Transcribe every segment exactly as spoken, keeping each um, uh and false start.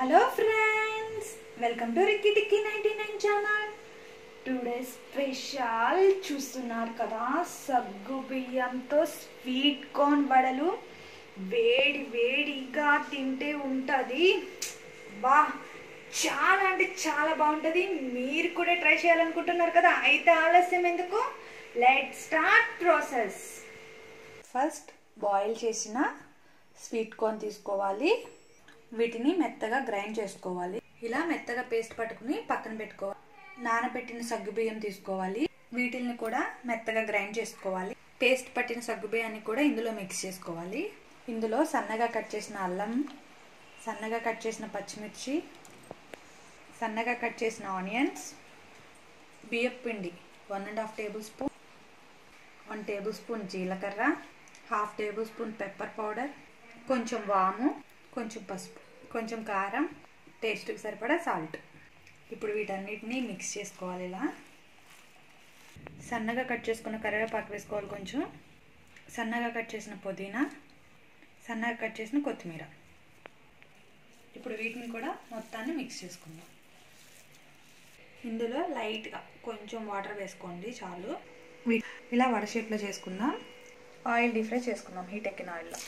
Hello friends, welcome to Ricky Tikki ninety nine channel. Today special చూస్తున్నారు కదా, సగ్గు బియ్యంతో స్వీట్ కార్న్ వడలు. వేడి వేడిగా తింటే ఉంటుంది బా, చాలా అంటే చాలా బాగుంటుంది. మీరు కూడా ట్రై చేయాలనుకుంటున్నారు కదా, అయితే ఆలస్యం ఎందుకు, let start process. First boil చేసిన స్వీట్ కార్న్ తీసుకోవాలి. వీటిని మెత్తగా గ్రైండ్ చేసుకోవాలి. ఇలా మెత్తగా పేస్ట్ పట్టుకుని పక్కన పెట్టుకోవాలి. నానబెట్టిన సగ్గుబియ్యం తీసుకోవాలి. వీటిని కూడా మెత్తగా గ్రైండ్ చేసుకోవాలి. పేస్ట్ పట్టిన సగ్గుబియ్యాన్ని కూడా ఇందులో మిక్స్ చేసుకోవాలి. ఇందులో సన్నగా కట్ చేసిన అల్లం, సన్నగా కట్ చేసిన పచ్చిమిర్చి, సన్నగా కట్ చేసిన ఆనియన్స్, బియ్యపు పిండి one and half tablespoon, one tablespoon జీలకర్ర, half tablespoon pepper powder, కొంచెం వాము, కొంచెం పసుపు, కొంచెం కారం, టేస్ట్కి సరిపడా సాల్ట్. ఇప్పుడు వీటన్నిటిని మిక్స్ చేసుకోవాలి. ఇలా సన్నగా కట్ చేసుకున్న కరివేపాకు వేసుకోవాలి, కొంచెం సన్నగా కట్ చేసిన పుదీనా, సన్నగా కట్ చేసిన కొత్తిమీర. ఇప్పుడు వీటిని కూడా మొత్తాన్ని మిక్స్ చేసుకుందాం. ఇందులో లైట్గా కొంచెం వాటర్ వేసుకోండి, చాలు. ఇలా వడ షేప్లో చేసుకుందాం. ఆయిల్ డీప్ ఫ్రై చేసుకుందాం హీట్ ఎక్కిన ఆయిల్లో.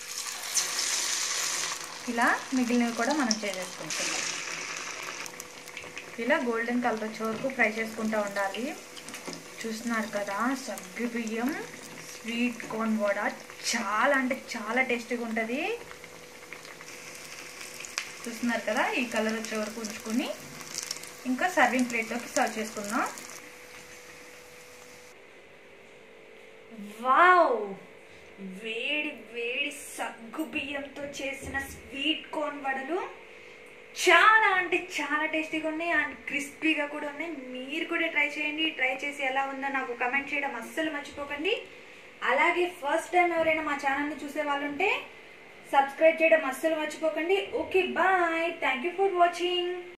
ఇలా మిగిలినవి కూడా మనం చేసేసుకుంటున్నాం. ఇలా గోల్డెన్ కలర్ వచ్చే వరకు ఫ్రై చేసుకుంటూ ఉండాలి. చూస్తున్నారు కదా, సగ్గు బియ్యం స్వీట్ కార్న్ వడ చాలా అంటే చాలా టేస్టీగా ఉంటుంది. చూస్తున్నారు కదా, ఈ కలర్ వచ్చే వరకు ఉంచుకొని ఇంకా సర్వింగ్ ప్లేట్లోకి సర్వ్ చేసుకుందాం. వావ్, వేడి వేడి సగ్గు బియ్యంతో చేసిన స్వీట్ కార్న్ వడలు చాలా అంటే చాలా టేస్టీగా ఉన్నాయి అండ్ క్రిస్పీగా కూడా ఉన్నాయి. మీరు కూడా ట్రై చేయండి. ట్రై చేసి ఎలా ఉందో నాకు కమెంట్ చేయడం అస్సలు మర్చిపోకండి. అలాగే ఫస్ట్ టైం ఎవరైనా మా ఛానల్ని చూసే వాళ్ళు ఉంటే సబ్స్క్రైబ్ చేయడం అస్సలు మర్చిపోకండి. Okay, bye. Thank you for watching.